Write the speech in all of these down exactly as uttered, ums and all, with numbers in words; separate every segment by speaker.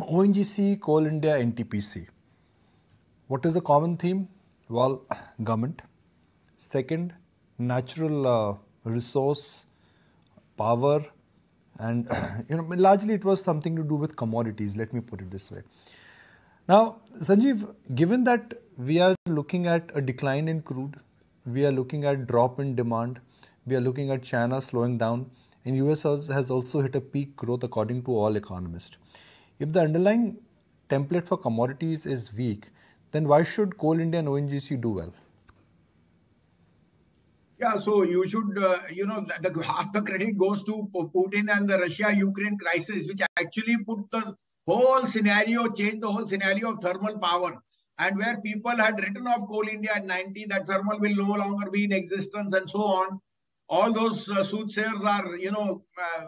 Speaker 1: O N G C, Coal India, N T P C. What is the common theme? Well, government. Second, natural uh, resource, power, and you know, largely it was something to do with commodities. Let me put it this way. Now, Sanjeev, given that we are looking at a decline in crude, we are looking at drop in demand, we are looking at China slowing down, and U S has also hit a peak growth according to all economists. If the underlying template for commodities is weak, then why should Coal India and O N G C do well?
Speaker 2: Yeah, so you should, uh, you know, the, the, half the credit goes to Putin and the Russia-Ukraine crisis, which actually put the whole scenario, changed the whole scenario of thermal power. And where people had written off Coal India at ninety, that thermal will no longer be in existence and so on. All those uh, soothsayers are, you know,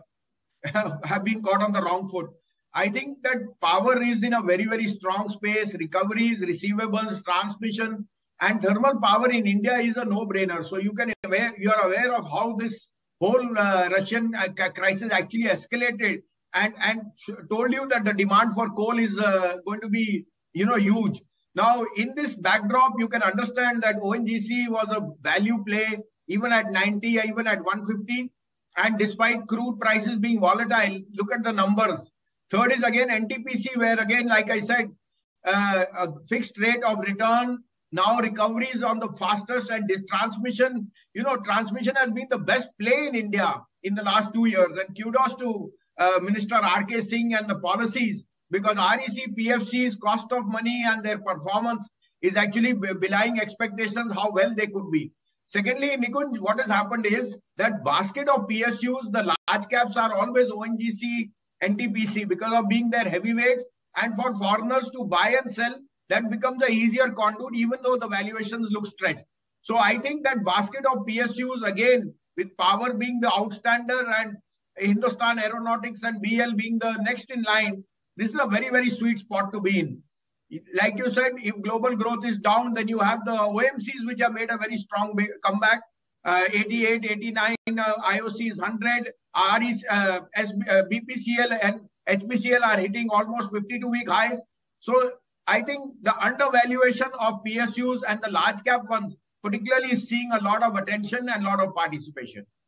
Speaker 2: uh, have been caught on the wrong foot. I think that power is in a very, very strong space. Recoveries, receivables, transmission, and thermal power in India is a no-brainer. So you can aware, you are aware of how this whole uh, Russian uh, crisis actually escalated, and and told you that the demand for coal is uh, going to be, you know, huge. Now, in this backdrop, you can understand that O N G C was a value play even at ninety, even at one fifty, and despite crude prices being volatile, look at the numbers. Third is again N T P C, where again, like I said, uh, a fixed rate of return. Now recoveries on the fastest, and this transmission, you know, transmission has been the best play in India in the last two years. And kudos to uh, Minister R K Singh and the policies, because R E C, P F C's cost of money and their performance is actually belying expectations how well they could be. Secondly, Nikunj, what has happened is that basket of P S Us, the large caps are always O N G C, N T P C because of being their heavyweights, and for foreigners to buy and sell, that becomes an easier conduit, even though the valuations look stretched. So I think that basket of P S Us, again, with power being the outstander and Hindustan Aeronautics and B L being the next in line, this is a very, very sweet spot to be in. Like you said, if global growth is down, then you have the O M Cs, which have made a very strong comeback. Uh, eighty-eight, eighty-nine, uh, I O C is one hundred, R E C, uh, uh, B P C L and H P C L are hitting almost fifty-two week highs. So I think the undervaluation of P S Us and the large cap ones particularly is seeing a lot of attention and a lot of participation.